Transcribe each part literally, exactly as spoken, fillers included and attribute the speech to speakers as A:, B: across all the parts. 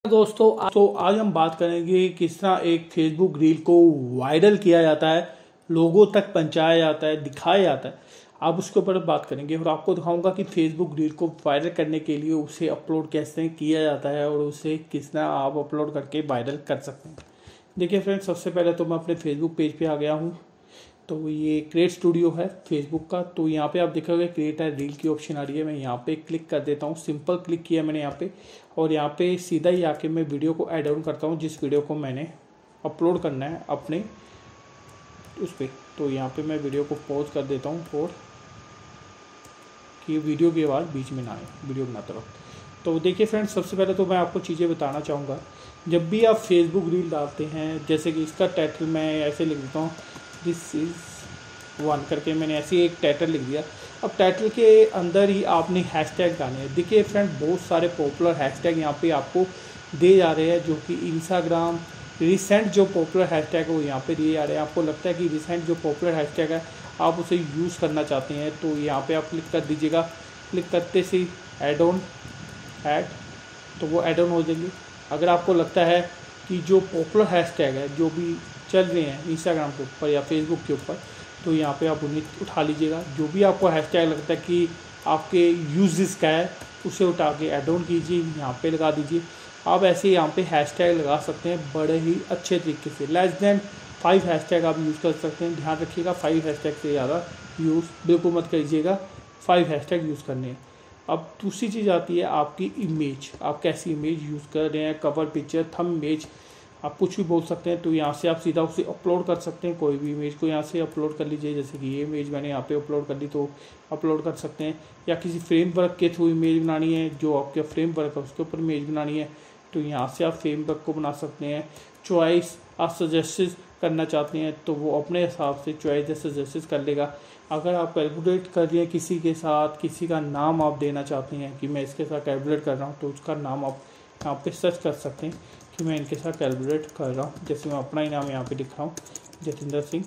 A: दोस्तों तो आज हम बात करेंगे किस तरह एक फेसबुक रील को वायरल किया जाता है, लोगों तक पहुंचाया जाता है, दिखाया जाता है। आप उसके ऊपर बात करेंगे और आपको दिखाऊंगा कि फेसबुक रील को वायरल करने के लिए उसे अपलोड कैसे किया जाता है और उसे किस तरह आप अपलोड करके वायरल कर सकते हैं। देखिए फ्रेंड्स, सबसे पहले तो मैं अपने फेसबुक पेज पे आ गया हूँ। तो ये क्रिएट स्टूडियो है फेसबुक का। तो यहाँ पे आप देखोगे क्रिएट है रील की ऑप्शन आ रही है। मैं यहाँ पे क्लिक कर देता हूँ, सिंपल क्लिक किया मैंने यहाँ पे, और यहाँ पे सीधा ही आके मैं वीडियो को ऐड ऑन करता हूँ जिस वीडियो को मैंने अपलोड करना है अपने उस पर। तो यहाँ पे मैं वीडियो को पॉज कर देता हूँ और कि वीडियो की आवाज़ बीच में ना आए वीडियो बनाते वक्त। तो देखिए फ्रेंड्स, सबसे पहले तो मैं आपको चीज़ें बताना चाहूँगा। जब भी आप फेसबुक रील डालते हैं, जैसे कि इसका टाइटल मैं ऐसे लिख देता हूँ, दिस इज़ वन करके मैंने ऐसे एक टाइटल लिख दिया। अब टाइटल के अंदर ही आपने हैशटैग डालने हैं। देखिए फ्रेंड, बहुत सारे पॉपुलर हैशटैग यहाँ पे आपको दिए जा रहे हैं, जो कि इंस्टाग्राम रिसेंट जो पॉपुलर हैशटैग है वो यहाँ पे दिए जा रहे हैं। आपको लगता है कि रिसेंट जो पॉपुलर हैशटैग है आप उसे यूज़ करना चाहते हैं, तो यहाँ पे आप क्लिक कर दीजिएगा। क्लिक करते से ऐड ऑन ऐड तो वो ऐड ऑन हो जाएंगे। अगर आपको लगता है कि जो पॉपुलर हैशटैग है जो भी चल रहे हैं इंस्टाग्राम के ऊपर या फेसबुक के ऊपर, तो यहाँ पे आप उन्हें उठा लीजिएगा। जो भी आपको हैशटैग लगता है कि आपके यूजेस का है उसे उठा के ऐड ऑन कीजिए, यहाँ पे लगा दीजिए। आप ऐसे यहाँ पे हैशटैग लगा सकते हैं बड़े ही अच्छे तरीके से। लेस देन फाइव हैशटैग आप यूज़ कर सकते हैं। ध्यान रखिएगा, फाइव हैशटैग से ज़्यादा यूज़ बिल्कुल मत कीजिएगा, फाइव हैशटैग यूज़ करने हैं। अब दूसरी चीज़ आती है आपकी इमेज। आप कैसी इमेज यूज़ कर रहे हैं, कवर पिक्चर, थंब इमेज, आप कुछ भी बोल सकते हैं। तो यहाँ से आप सीधा उसे अपलोड कर सकते हैं। कोई भी इमेज को यहाँ से अपलोड कर लीजिए। जैसे कि ये इमेज मैंने यहाँ पे अपलोड कर दी तो अपलोड कर सकते हैं। या किसी फ्रेमवर्क के थ्रू इमेज बनानी है, जो आपका फ्रेमवर्क है उसके ऊपर इमेज बनानी है, तो यहाँ से आप फ्रेमवर्क को बना सकते हैं। चॉइस आप सजेस्ट करना चाहते हैं तो वो अपने हिसाब से चॉइस या सजेस्ट कर लेगा। अगर आप कैलकुलेट कर रहे हैं किसी के साथ, किसी का नाम आप देना चाहते हैं कि मैं इसके साथ कैलकुलेट कर रहा हूँ, तो उसका नाम आप यहाँ पे सर्च कर सकते हैं कि मैं इनके साथ कैलकुलेट कर रहा हूँ। जैसे मैं अपना ही नाम यहाँ पे लिख रहा हूँ, जतिंदर सिंह।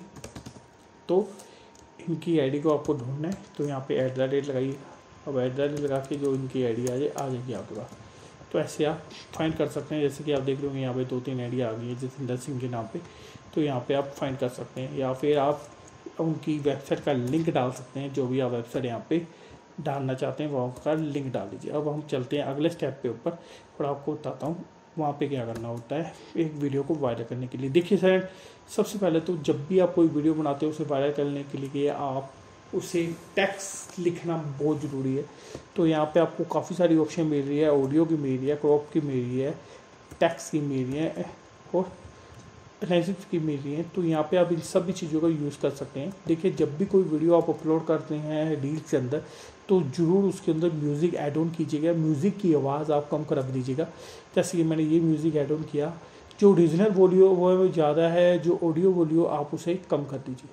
A: तो इनकी आईडी को आपको ढूंढना है, तो यहाँ पे एट द रेट लगाइए। अब एट द रेट लगा के जो इनकी आईडी आ जाए आ जाएगी आपके पास। तो ऐसे आप फाइंड कर सकते हैं। जैसे कि आप देख रहे होंगे यहाँ पे दो तीन आईडी आ गई है जतिंदर सिंह के नाम पे, तो यहाँ पे आप फाइंड कर सकते हैं। या फिर आप उनकी वेबसाइट का लिंक डाल सकते हैं, जो भी आप वेबसाइट यहाँ पे डालना चाहते हैं वहाँ का लिंक डाल दीजिए। अब हम चलते हैं अगले स्टेप पे ऊपर और आपको बताता हूँ वहाँ पे क्या करना होता है एक वीडियो को वायरल करने के लिए। देखिए सर, सबसे पहले तो जब भी आप कोई वीडियो बनाते हो उसे वायरल करने के लिए आप उसे टेक्स्ट लिखना बहुत ज़रूरी है। तो यहाँ पे आपको काफ़ी सारी ऑप्शन मिल रही है, ऑडियो की मिल रही है, क्रॉप की मिल रही है, टेक्स्ट की मिल रही है और एनालिसिस की मिल रही है। तो यहाँ पे आप इन सभी चीज़ों का यूज़ कर सकते हैं। देखिए, जब भी कोई वीडियो आप अपलोड करते हैं रील के अंदर, तो ज़रूर उसके अंदर म्यूज़िक ऐड ऑन कीजिएगा। म्यूज़िक की आवाज़ आप कम कर रख दीजिएगा। जैसे कि मैंने ये म्यूज़िक ऐड ऑन किया, जो ओरिजिनल वॉल्यूम वो ज़्यादा है, जो ऑडियो वॉल्यूम आप उसे कम कर दीजिए,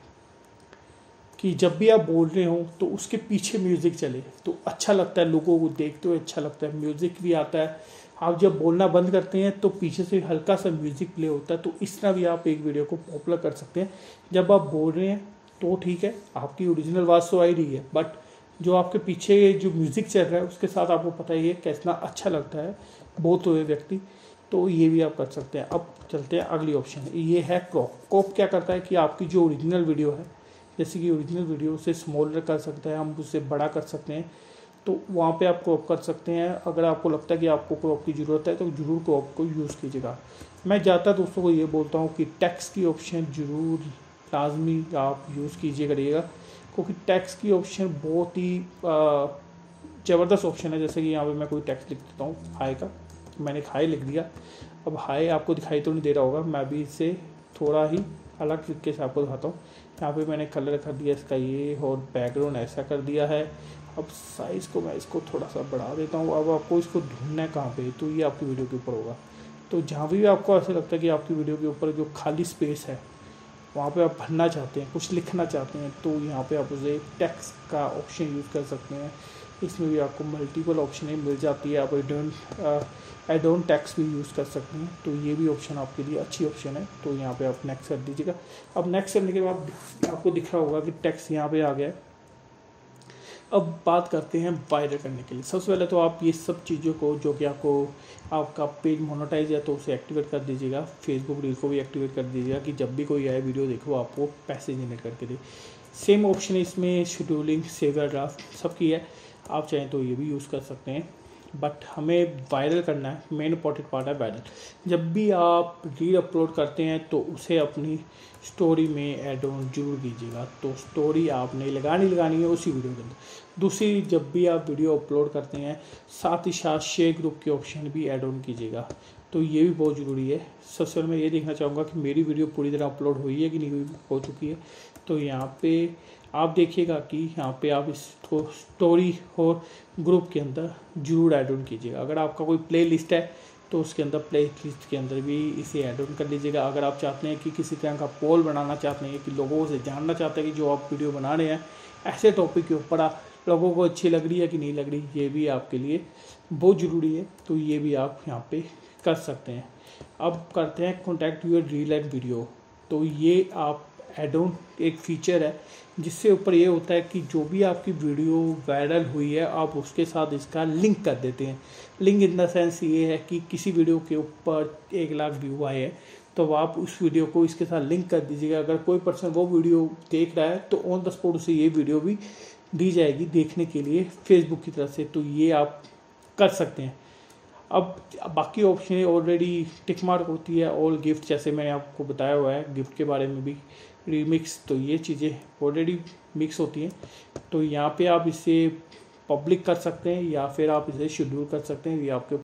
A: कि जब भी आप बोल रहे हो तो उसके पीछे म्यूज़िक चले तो अच्छा लगता है, लोगों को देखते हुए अच्छा लगता है, म्यूज़िक भी आता है। आप जब बोलना बंद करते हैं तो पीछे से हल्का सा म्यूज़िक प्ले होता है। तो इस तरह भी आप एक वीडियो को पॉपुलर कर सकते हैं। जब आप बोल रहे हैं तो ठीक है, आपकी ओरिजिनल आवाज़ तो आ ही रही है, बट जो आपके पीछे जो म्यूज़िक चल रहा है उसके साथ आपको पता ही है कितना अच्छा लगता है बोलते हुए व्यक्ति। तो ये भी आप कर सकते हैं। अब चलते हैं अगली ऑप्शन, ये है क्रॉप। क्रॉप क्या करता है कि आपकी जो ओरिजिनल वीडियो है, जैसे कि ओरिजिनल वीडियो से स्मॉलर कर सकते हैं हम, उससे बड़ा कर सकते हैं, तो वहाँ पे आप क्रॉप कर सकते हैं। अगर आपको लगता है कि आपको क्रॉप की ज़रूरत है तो ज़रूर क्रॉप को यूज़ कीजिएगा। मैं ज़्यादातर दोस्तों को ये बोलता हूँ कि टेक्स्ट की ऑप्शन ज़रूर लाजमी आप यूज़ कीजिए करिएगा, क्योंकि टेक्स्ट की ऑप्शन बहुत ही ज़बरदस्त ऑप्शन है। जैसे कि यहाँ पर मैं कोई टेक्स्ट लिख देता हूँ हाई का, मैंने हाई लिख दिया। अब हाई आपको दिखाई तो नहीं दे रहा होगा, मैं भी इसे थोड़ा ही अलग तरीके से आपको दिखाता हूँ। यहाँ पे मैंने कलर कर दिया इसका ये, और बैकग्राउंड ऐसा कर दिया है। अब साइज़ को मैं इसको थोड़ा सा बढ़ा देता हूँ। अब आपको इसको ढूंढना है कहाँ पे, तो ये आपकी वीडियो के ऊपर होगा। तो जहाँ भी आपको ऐसा लगता है कि आपकी वीडियो के ऊपर जो खाली स्पेस है वहाँ पे आप भरना चाहते हैं, कुछ लिखना चाहते हैं, तो यहाँ पे आप उसे टेक्स्ट का ऑप्शन यूज़ कर सकते हैं। इसमें भी आपको मल्टीपल ऑप्शन मिल जाती है। आप एडोन एडोन टेक्स्ट भी यूज़ कर सकते हैं, तो ये भी ऑप्शन आपके लिए अच्छी ऑप्शन है। तो यहाँ पे आप नेक्स्ट कर दीजिएगा। अब नेक्स्ट करने के बाद आपको दिख रहा होगा कि टेक्स्ट यहाँ पे आ गया है। अब बात करते हैं वायरल करने के लिए। सबसे पहले तो आप ये सब चीज़ों को, जो कि आपको आपका पेज मोनेटाइज है तो उसे एक्टिवेट कर दीजिएगा। फेसबुक रील को भी एक्टिवेट कर दीजिएगा कि जब भी कोई आए वीडियो देखो आपको पैसे जनरेट करके दे। सेम ऑप्शन इसमें शेड्यूलिंग, सेव या ड्राफ्ट सबकी है, आप चाहें तो ये भी यूज़ कर सकते हैं। बट हमें वायरल करना है, मेन इंपॉर्टेंट पार्ट है वायरल। जब भी आप रील अपलोड करते हैं तो उसे अपनी स्टोरी में ऐड ऑन जरूर कीजिएगा। तो स्टोरी आपने लगानी लगानी है उसी वीडियो के अंदर। दूसरी, जब भी आप वीडियो अपलोड करते हैं साथ ही साथ शेयर ग्रुप के ऑप्शन भी ऐड ऑन कीजिएगा, तो ये भी बहुत ज़रूरी है। सबसे पहले मैं ये देखना चाहूँगा कि मेरी वीडियो पूरी तरह अपलोड हुई है कि नहीं हुई, हो चुकी है। तो यहाँ पे आप देखिएगा कि यहाँ पे आप इसको स्टोरी और ग्रुप के अंदर जरूर ऐड ऑन कीजिएगा। अगर आपका कोई प्ले लिस्ट है तो उसके अंदर प्ले लिस्ट के अंदर भी इसे ऐड ऑन कर लीजिएगा। अगर आप चाहते हैं कि किसी तरह का पोल बनाना चाहते हैं कि लोगों से जानना चाहते हैं कि जो आप वीडियो बना रहे हैं ऐसे टॉपिक के ऊपर लोगों को अच्छी लग रही है कि नहीं लग रही, ये भी आपके लिए बहुत ज़रूरी है। तो ये भी आप यहाँ पे कर सकते हैं। अब करते हैं contact your reel and video. तो ये आप एड ऑन एक फीचर है जिससे ऊपर ये होता है कि जो भी आपकी वीडियो वायरल हुई है आप उसके साथ इसका लिंक कर देते हैं। लिंक इन द सेंस ये है कि किसी वीडियो के ऊपर एक लाख व्यू आए हैं तो आप उस वीडियो को इसके साथ लिंक कर दीजिएगा। अगर कोई पर्सन वो वीडियो देख रहा है तो ऑन द स्पॉट उसे ये वीडियो भी दी जाएगी देखने के लिए फेसबुक की तरफ से। तो ये आप कर सकते हैं। अब बाकी ऑप्शन ऑलरेडी टिक मार्क होती है, ऑल गिफ्ट जैसे मैंने आपको बताया हुआ है, गिफ्ट के बारे में भी रीमिक्स, तो ये चीज़ें ऑलरेडी मिक्स होती हैं। तो यहाँ पे आप इसे पब्लिक कर सकते हैं या फिर आप इसे शेड्यूल कर सकते हैं, ये आपके